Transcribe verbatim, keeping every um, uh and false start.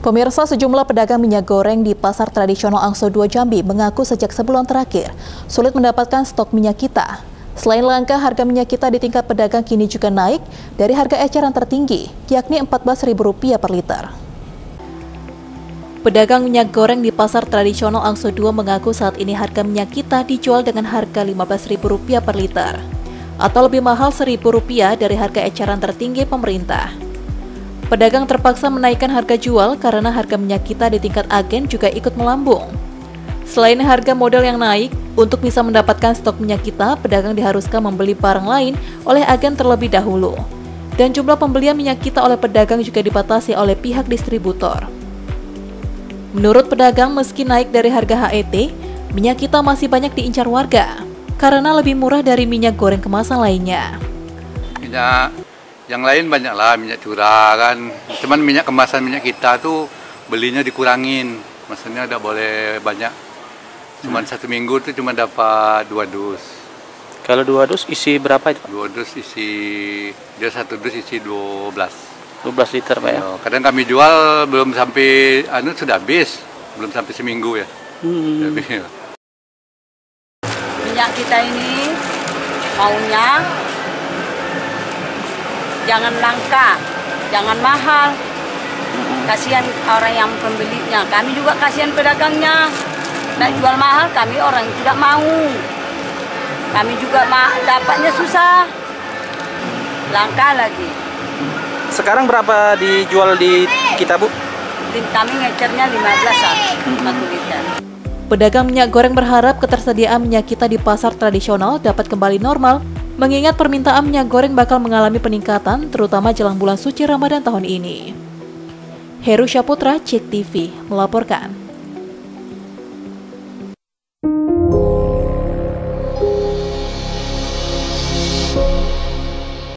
Pemirsa, sejumlah pedagang minyak goreng di Pasar Tradisional Angso dua Jambi mengaku sejak sebulan terakhir sulit mendapatkan stok minyak kita. Selain langka, harga minyak kita di tingkat pedagang kini juga naik dari harga eceran tertinggi, yakni empat belas ribu rupiah per liter. Pedagang minyak goreng di Pasar Tradisional Angso dua mengaku saat ini harga minyak kita dijual dengan harga lima belas ribu rupiah per liter, atau lebih mahal seribu rupiah dari harga eceran tertinggi pemerintah. Pedagang terpaksa menaikkan harga jual karena harga minyak kita di tingkat agen juga ikut melambung. Selain harga modal yang naik, untuk bisa mendapatkan stok minyak kita, pedagang diharuskan membeli barang lain oleh agen terlebih dahulu. Dan jumlah pembelian minyak kita oleh pedagang juga dibatasi oleh pihak distributor. Menurut pedagang, meski naik dari harga H E T, minyak kita masih banyak diincar warga karena lebih murah dari minyak goreng kemasan lainnya. Minyak yang lain banyak lah, minyak curah kan. Cuman minyak kemasan minyak kita tuh belinya dikurangin. Maksudnya udah boleh banyak. Cuman hmm. satu minggu tuh cuma dapat dua dus. Kalau dua dus isi berapa itu? Dua dus isi, dia satu dus isi dua belas. dua belas liter Pak ya? Kadang kami jual belum sampai, anu sudah habis. Belum sampai seminggu ya. Hmm. Minyak kita ini maunya jangan langka, jangan mahal. Kasihan orang yang pembelinya, kami juga kasihan pedagangnya. Nak jual mahal, kami orang yang tidak mau. Kami juga dapatnya susah, langka lagi. Sekarang berapa dijual di kita, Bu? Kami ngecernya lima belas satu liter. Pedagang minyak goreng berharap ketersediaan minyak kita di pasar tradisional dapat kembali normal, mengingat permintaan minyak goreng bakal mengalami peningkatan, terutama jelang bulan suci Ramadan tahun ini. Heru Syaputra, Cek T V, melaporkan.